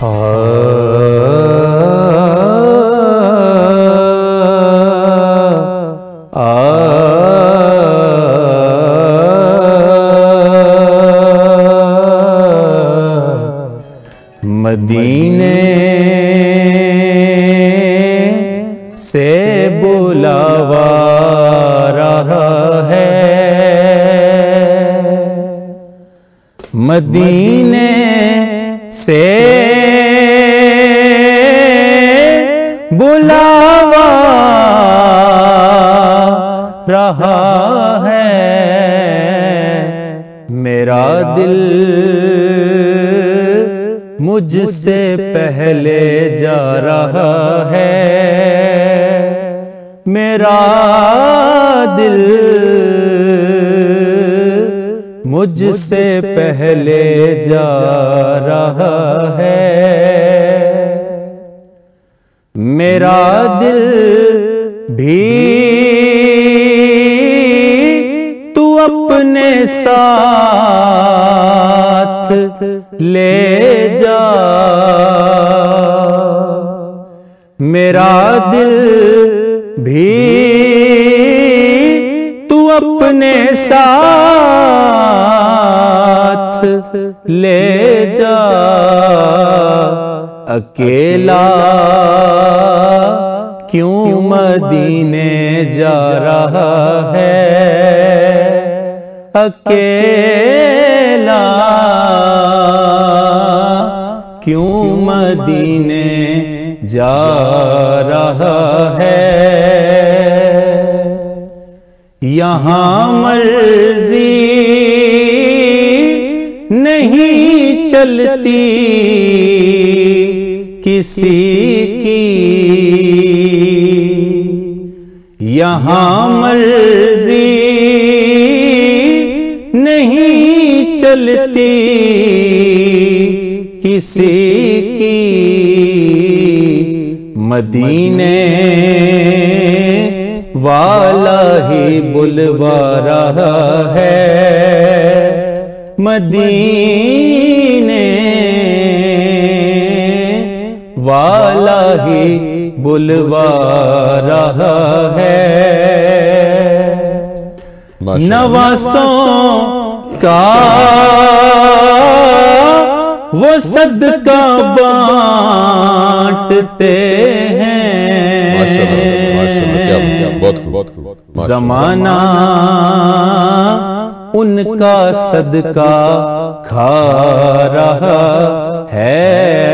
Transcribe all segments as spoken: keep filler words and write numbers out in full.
مدینے سے بلاوا رہا ہے، مدینے سے بلاوا رہا ہے، میرا دل مجھ سے پہلے جا رہا ہے، میرا دل مجھ سے پہلے جا رہا ہے، میرا دل بھی تو اپنے ساتھ لے جا، میرا دل بھی تو اپنے ساتھ لے جا، اکیلا کیوں مدینے جا رہا ہے، اکیلا کیوں مدینے جا رہا ہے، یہاں مرضی نہیں چلتی کسی کی، یہاں مرضی نہیں چلتی کسی کی، مدینے والا ہی بلوا رہا ہے، مدینے والا ہی بلوا رہا ہے، نواسوں کا وہ صدقہ بانٹتے ہیں، زمانہ ان کا صدقہ کھا رہا ہے،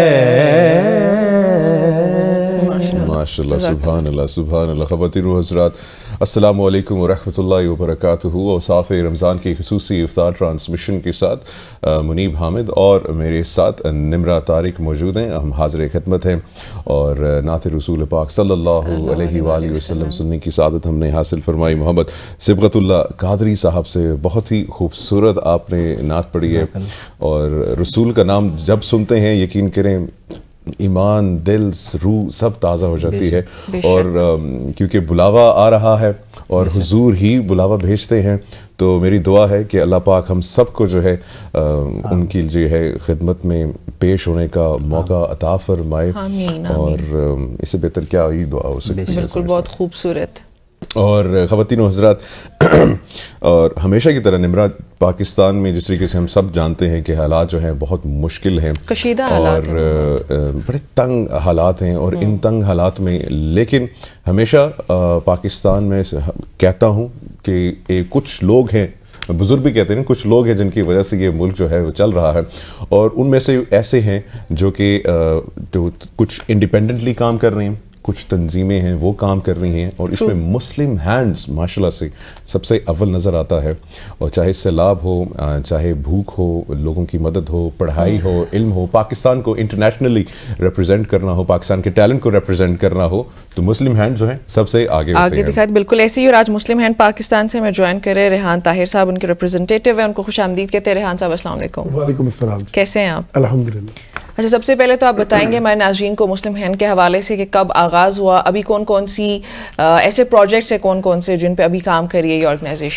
ماشاءاللہ، سبحان اللہ، سبحان اللہ۔ خواتین و حضرات، السلام علیکم ورحمۃ اللہ وبرکاتہ۔ اوصاف رمضان کی خصوصی افطار ٹرانسمیشن کے ساتھ منیب حامد اور میرے ساتھ نمرہ طارق موجود ہیں، ہم حاضر خدمت ہیں اور نعت رسول پاک صلی اللہ علیہ وآلہ وسلم سننے کی سعادت ہم نے حاصل فرمائی۔ محمد صبغت اللہ قادری صاحب سے بہت ہی خوبصورت آپ نے نعت پڑھی ہے، اور رسول کا نام جب سنتے ہیں یقین کریں ایمان، دل، روح سب تازہ ہو جاتی ہے، اور کیونکہ بلاوا آ رہا ہے اور حضور ہی بلاوا بھیجتے ہیں، تو میری دعا ہے کہ اللہ پاک ہم سب کو جو ہے ان کی جو ہے خدمت میں پیش ہونے کا موقع عطا فرمائے، اور اس سے بہتر کیا ہی دعا ہو سکتی ہے۔ بالکل، بہت خوبصورت۔ اور خواتین و حضرات، اور ہمیشہ کی طرح نمرہ پاکستان میں جس طریقے سے ہم سب جانتے ہیں کہ حالات جو ہیں بہت مشکل ہیں، کشیدہ حالات ہیں، اور بڑے تنگ حالات ہیں، اور ان تنگ حالات میں لیکن ہمیشہ پاکستان میں کہتا ہوں کہ کچھ لوگ ہیں، بزرگ بھی کہتے ہیں کچھ لوگ ہیں جن کی وجہ سے یہ ملک جو ہے وہ چل رہا ہے، اور ان میں سے ایسے ہیں جو کہ جو کچھ انڈیپینڈنٹلی کام کر رہے ہیں، کچھ تنظیمیں ہیں وہ کام کر رہی ہیں، اور اس میں مسلم ہینڈز ماشاءاللہ سے سب سے اول نظر آتا ہے، اور چاہے سیلاب ہو، چاہے بھوک ہو، لوگوں کی مدد ہو، پڑھائی ہو، علم ہو، پاکستان کو انٹرنیشنلی ریپرزینٹ کرنا ہو، پاکستان کے ٹیلنٹ کو ریپرزینٹ کرنا ہو، تو مسلم ہینڈ جو ہیں سب سے آگے ہوتے ہیں۔ دکھائے بالکل ایسے ہی، اور آج مسلم ہینڈ پاکستان سے میں جوائن کرے ریحان طاہر صاحب، ان کے ریپرزنٹیٹیو ہیں، ان کو خوش آمدید کہتے ہیں۔ ریحان صاحب السلام علیکم۔ وعلیکم السلام، کیسے ہیں آپ؟ الحمدللہ۔ اچھا، سب سے پہلے تو آپ بتائیں گے ہمارے ناظرین کو مسلم ہینڈ کے حوالے سے کہ کب آغاز ہوا، ابھی کون کون سی ایسے پروجیکٹس ہیں کون کون سے جن پہ ابھی کام کر رہی ہے یہ آرگنائزیشن؟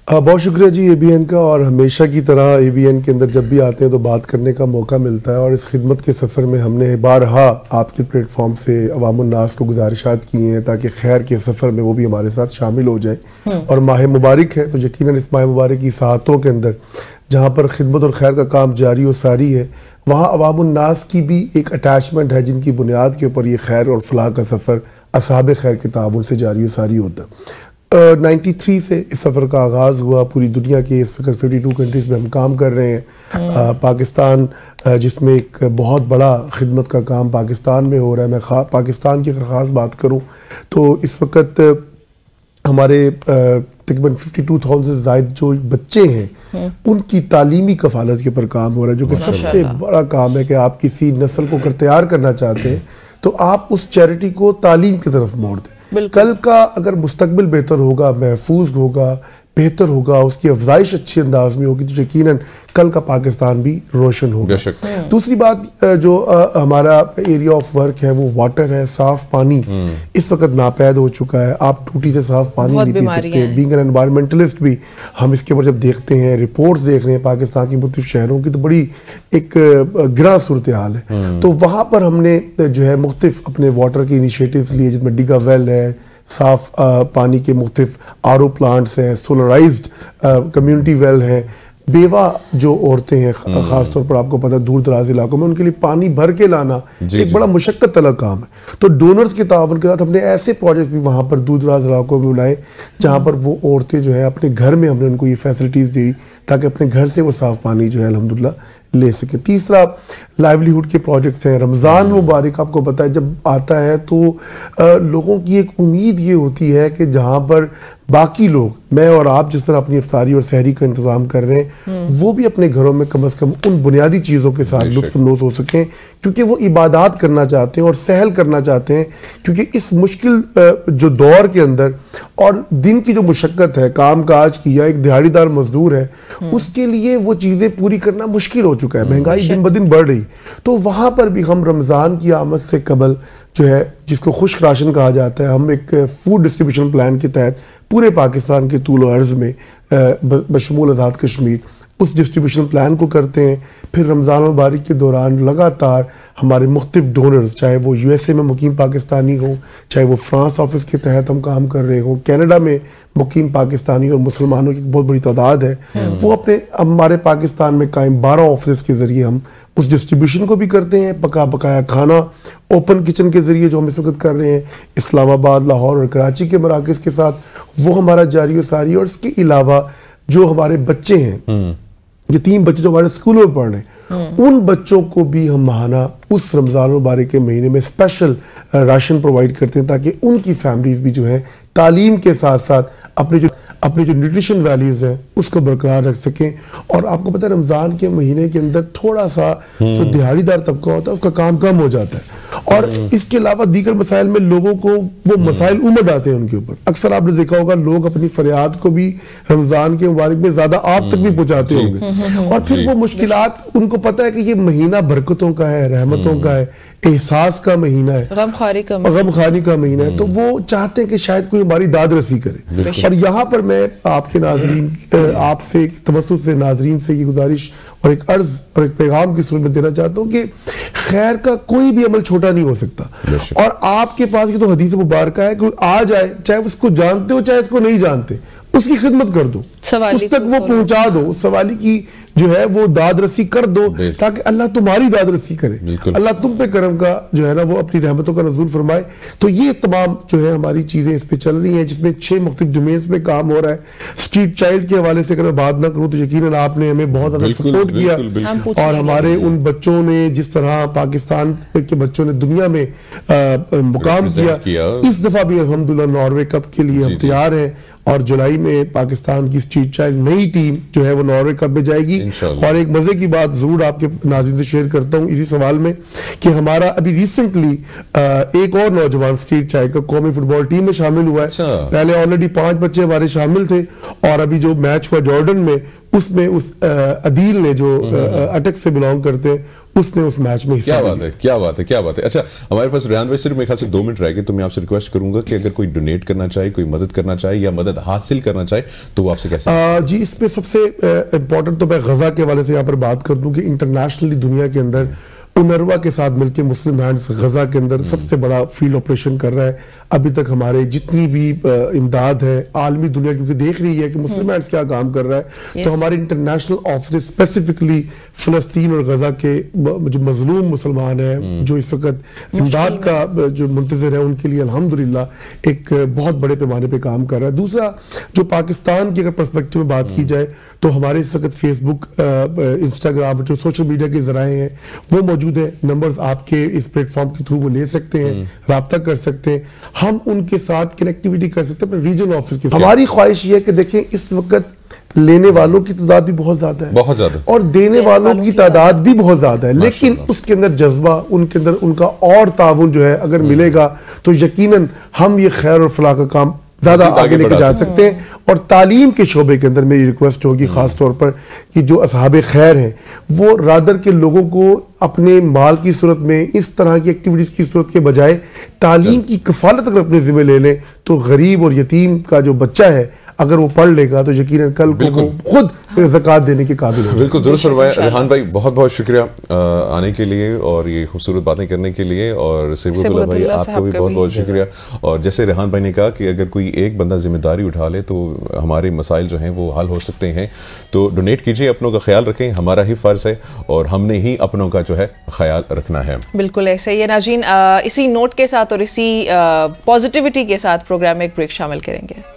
بہت شکریہ جی اے بی این کا، اور ہمیشہ کی طرح اے بی این کے اندر جب بھی آتے ہیں تو بات کرنے کا موقع ملتا ہے، اور اس خدمت کے سفر میں ہم نے بارہا آپ کے پلیٹ فارم سے عوام الناس کو گزارشات کی ہیں تاکہ خیر کے سفر میں وہ بھی ہمارے ساتھ شامل ہو جائیں، اور ماہ مبارک ہے تو یقیناً اس ماہ مبارک کی ساعتوں کے اندر جہاں پر خدمت اور خیر کا کام جاری و ساری ہے، وہاں عوام الناس کی بھی ایک اٹیچمنٹ ہے جن کی بنیاد کے اوپر یہ خیر اور فلاح کا سفر اصحاب خیر کے تعاون سے جاری و ساری ہوتا ہے۔ نائنٹی تھری سے اس سفر کا آغاز ہوا، پوری دنیا کے اس وقت ففٹی ٹو کنٹریز میں ہم کام کر رہے ہیں۔ پاکستان جس میں ایک بہت بڑا خدمت کا کام پاکستان میں ہو رہا ہے، میں پاکستان کی اگر خاص بات کروں تو اس وقت ہمارے تقریباً ففٹی ٹو تھاؤزینڈ سے زائد جو بچے ہیں ان کی تعلیمی کفالت کے اوپر کام ہو رہا ہے، جو کہ سب سے بڑا کام ہے کہ آپ کسی نسل کو اگر تیار کرنا چاہتے ہیں تو آپ اس چیریٹی کو تعلیم کی طرف موڑ دیں۔ کل کا اگر مستقبل بہتر ہوگا، محفوظ ہوگا، بہتر ہوگا، اس کی افزائش اچھی انداز میں ہوگی تو یقیناً کل کا پاکستان بھی روشن ہوگا۔ دوسری بات جو ہمارا ایریا آف ورک ہے وہ واٹر ہے، صاف پانی اس وقت ناپید ہو چکا ہے، آپ ٹوٹی سے صاف پانی نہیں پی سکتے۔ بینگ این انوائرمنٹلسٹ بھی ہم اس کے اوپر جب دیکھتے ہیں، رپورٹس دیکھ رہے ہیں پاکستان کی مختلف شہروں کی، تو بڑی ایک گراں صورتحال ہے۔ تو وہاں پر ہم نے جو ہے مختلف اپنے واٹر کے انیشیٹیوز لیے، جس میں ڈیگا ویل ہے، صاف پانی کے مختلف آر او پلانٹس ہیں، سولرائزڈ کمیونٹی ویل ہیں، بیوہ جو عورتیں ہیں خاص طور پر آپ کو پتہ دور دراز علاقوں میں ان کے لیے پانی بھر کے لانا ایک بڑا مشقت طلب کام ہے۔ تو ڈونرز کے تعاون کے ساتھ ہم نے ایسے پروجیکٹ بھی وہاں پر دور دراز علاقوں میں بنائے جہاں پر وہ عورتیں جو ہے اپنے گھر میں ہم نے ان کو یہ فیسلٹیز دی تاکہ اپنے گھر سے وہ صاف پانی جو ہے الحمدللہ لے سکے۔ تیسرا لائیولیہوڈ کے پروجیکٹس ہیں۔ رمضان مبارک آپ کو پتہ ہے جب آتا ہے تو لوگوں کی ایک امید یہ ہوتی ہے کہ جہاں پر باقی لوگ، میں اور آپ جس طرح اپنی افطاری اور سحری کا انتظام کر رہے ہیں، وہ بھی اپنے گھروں میں کم از کم ان بنیادی چیزوں کے ساتھ لطف اندوز ہو سکیں، کیونکہ وہ عبادات کرنا چاہتے ہیں اور سہل کرنا چاہتے ہیں، کیونکہ اس مشکل جو دور کے اندر اور دن کی جو مشقت ہے کام کاج کی، یا ایک دیہڑی دار مزدور ہے اس کے لیے وہ چیزیں پوری کرنا مشکل ہو چکا ہے، مہنگائی دن بدن بڑھ رہی۔ تو وہاں پر بھی ہم رمضان کی آمد سے قبل جو ہے جس کو خشک راشن کہا جاتا ہے، ہم ایک فوڈ ڈسٹریبیوشن پلان کے تحت پورے پاکستان کے طول و عرض میں بشمول آزاد کشمیر اس ڈسٹریبیوشن پلان کو کرتے ہیں۔ پھر رمضان المبارک کے دوران لگاتار ہمارے مختلف ڈونرز، چاہے وہ یو ایس اے میں مقیم پاکستانی ہوں، چاہے وہ فرانس آفس کے تحت ہم کام کر رہے ہوں، کینیڈا میں مقیم پاکستانی اور مسلمانوں کی بہت بڑی تعداد ہے، وہ اپنے ہمارے پاکستان میں قائم بارہ آفس کے ذریعے ہم اس ڈسٹریبیوشن کو بھی کرتے ہیں۔ پکا پکایا کھانا اوپن کچن کے ذریعے جو ہم اس وقت کر رہے ہیں اسلام آباد، لاہور اور کراچی کے مراکز کے ساتھ، وہ ہمارا جاری و ساری۔ اور اس کے علاوہ جو ہمارے بچے ہیں، یتیم بچے جو ہمارے سکولوں میں پڑھ رہے ہیں، ان بچوں کو بھی ہم ماہانہ اس رمضان مبارک کے مہینے میں اسپیشل راشن پرووائڈ کرتے ہیں تاکہ ان کی فیملیز بھی جو ہے تعلیم کے ساتھ ساتھ اپنے جو اپنے جو نیوٹریشن ویلیوز ہیں اس کو برقرار رکھ سکیں۔ اور آپ کو پتہ ہے رمضان کے مہینے کے اندر تھوڑا سا جو دیہڑی دار طبقہ ہوتا ہے اس کا کام کم ہو جاتا ہے، اور اس کے علاوہ دیگر مسائل میں لوگوں کو وہ مسائل امڈ آتے ہیں ان کے اوپر۔ اکثر آپ نے دیکھا ہوگا لوگ اپنی فریاد کو بھی رمضان کے مبارک میں زیادہ آپ تک بھی پہنچاتے ہوں گے، اور پھر وہ مشکلات ان کو پتہ ہے کہ یہ مہینہ برکتوں کا ہے، رحمتوں کا ہے، احساس کا مہینہ ہے، غم خواری کا غم خواری کا مہینہ ہے، تو وہ چاہتے ہیں کہ شاید کوئی ہماری داد رسی کرے۔ اور یہاں پر میں آپ کے ناظرین، آپ سے توسط سے ناظرین سے یہ گزارش اور ایک عرض اور ایک پیغام کی صورت میں دینا چاہتا ہوں کہ خیر کا کوئی بھی عمل چھوٹا نہیں ہو سکتا، اور آپ کے پاس یہ تو حدیث مبارکہ ہے کہ آ جائے، چاہے اس کو جانتے ہو چاہے اس کو نہیں جانتے، اس کی خدمت کر دو، اس تک وہ پہنچا دو، اس سوالی کی جو ہے وہ داد رسی کر دو تاکہ اللہ تمہاری داد رسی کرے، اللہ تم پہ کرم کا جو ہے نا وہ اپنی رحمتوں کا نزول فرمائے۔ تو یہ تمام جو ہے ہماری چیزیں اس پہ چل رہی ہیں، جس میں چھ مختلف ڈومینز میں کام ہو رہا ہے۔ اسٹریٹ چائلڈ کے حوالے سے اگر میں بات نہ کروں تو یقیناً آپ نے ہمیں بہت زیادہ سپورٹ کیا، اور ہمارے ان بچوں نے جس طرح پاکستان کے بچوں نے دنیا میں مقام کیا، اس دفعہ بھی الحمدللہ ناروے کپ کے لیے ہم تیار ہیں، اور جولائی میں پاکستان کی اسٹریٹ چائلڈ نئی ٹیم جو ہے وہ ناروے کپ میں جائے گی۔ اور ایک مزے کی بات ضرور آپ کے ناظرین سے شیئر کرتا ہوں اسی سوال میں کہ ہمارا ابھی ریسنٹلی ایک اور نوجوان اسٹریٹ چائلڈ کا قومی فٹ بال ٹیم میں شامل ہوا ہے۔ پہلے آلریڈی پانچ بچے ہمارے شامل تھے، اور ابھی جو میچ ہوا جارڈن میں اس میں اس عدیل نے جو اٹک سے بلانگ کرتے ہیں اس نے اس میچ میں حصہ کیا بات ہے کیا بات ہے کیا بات ہے اچھا ہمارے پاس ریحان بھائی صرف میرے خیال سے دو منٹ رہ گئے تو میں آپ سے ریکویسٹ کروں گا کہ اگر کوئی ڈونیٹ کرنا چاہے کوئی مدد کرنا چاہے یا مدد حاصل کرنا چاہے تو وہ آپ سے کیسے جی اس میں سب سے امپورٹنٹ تو میں غزہ کے حوالے سے یہاں پر بات کر دوں کہ انٹرنیشنلی دنیا کے اندر انروا کے ساتھ مل کے مسلم ہینڈز غزہ کے اندر سب سے بڑا فیلڈ آپریشن کر رہا ہے. ابھی تک ہمارے جتنی بھی امداد ہے عالمی دنیا کیونکہ دیکھ رہی ہے کہ مسلم ہینڈز کیا کام کر رہا ہے, تو ہمارے انٹرنیشنل آفس اسپیسیفکلی فلسطین اور غزہ کے جو مظلوم مسلمان ہیں جو اس وقت امداد کا جو منتظر ہے ان کے لیے الحمدللہ ایک بہت بڑے پیمانے پہ کام کر رہا ہے. دوسرا جو پاکستان کی اگر پرسپیکٹو میں بات کی جائے تو ہمارے اس وقت فیس بک انسٹاگرام جو سوشل میڈیا کے ذرائع ہیں وہ موجود ہے. نمبرز آپ کے اس پلیٹ فارم کے تھرو وہ لے سکتے ہیں, رابطہ کر سکتے ہیں, ہم ان کے ساتھ کنیکٹیویٹی کر سکتے ہیں اپنے ریجنل آفس کے. ہماری خواہش یہ ہے کہ دیکھیں اس وقت لینے والوں کی تعداد بھی بہت زیادہ ہے بہت زیادہ اور دینے والوں کی تعداد بھی بہت زیادہ ہے, لیکن اس کے اندر جذبہ ان کے اندر ان کا اور تعاون جو ہے اگر ملے گا تو یقیناً ہم یہ خیر اور فلاح کا کام زیادہ آگے لے کے جا سکتے ہیں. اور تعلیم کے شعبے کے اندر میری ریکویسٹ ہوگی خاص طور پر کہ جو اصحاب خیر ہیں وہ رادر کے لوگوں کو اپنے مال کی صورت میں اس طرح کی ایکٹیویٹیز کی صورت کے بجائے تعلیم کی کفالت اگر اپنے ذمہ لے لیں تو غریب اور یتیم کا جو بچہ ہے اگر وہ پڑھ لے گا تو یقیناً کل کو وہ خود زکوٰۃ دینے کے قابل ہو. بالکل درست فرمایا. ریحان بھائی بہت بہت شکریہ آنے کے لیے اور یہ خوبصورت باتیں کرنے کے لیے, اور سیبوت اللہ بھائی آپ کا بھی بہت بہت شکریہ. اور جیسے ریحان بھائی نے کہا کہ اگر کوئی ایک بندہ ذمہ داری اٹھا لے تو ہمارے مسائل جو ہیں وہ حل ہو سکتے ہیں. تو ڈونیٹ کیجئے, اپنوں کا خیال رکھیں, ہمارا ہی فرض ہے اور ہم نے ہی اپنوں کا جو ہے خیال رکھنا ہے. بالکل ایسے ہی ہے. ناظرین اسی نوٹ کے ساتھ اور اسی پازیٹیوٹی کے ساتھ پروگرام میں ایک بریک شامل کریں گے.